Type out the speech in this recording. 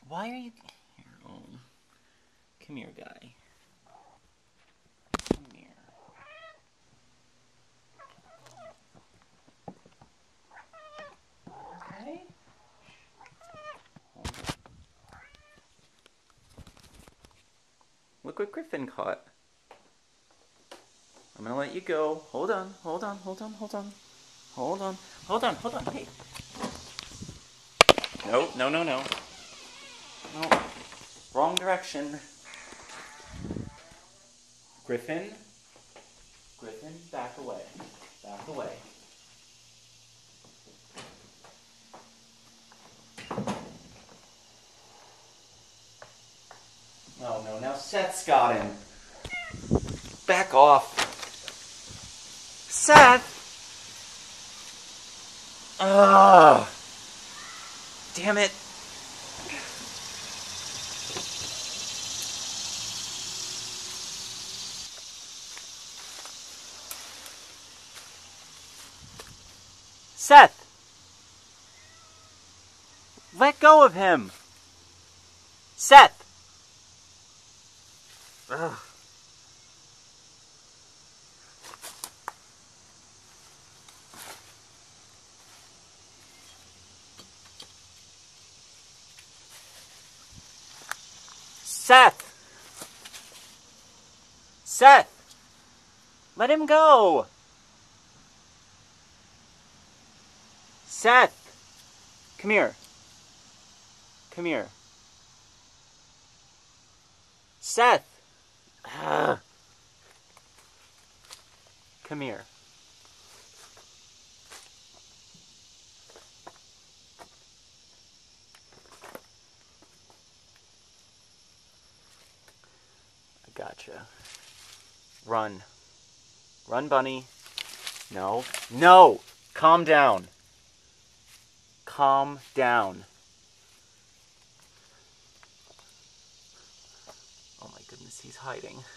Why are you here? Oh, come here, guy. Come here. Okay. Look what Griffin caught. I'm gonna let you go. Hold on, hold on, hold on, hold on. Hold on, hold on, hold on. Hey. No, no, no, no. No. Wrong direction. Griffin. Griffin, back away. Back away. Oh no, now Seth's got him. Back off. Seth! Ugh. Damn it. Seth! Let go of him! Seth! Ugh. Seth! Seth! Let him go! Seth! Come here. Come here. Seth! Ugh. Come here. I gotcha. Run. Run, bunny. No. No! Calm down. Calm down. Oh my goodness, he's hiding.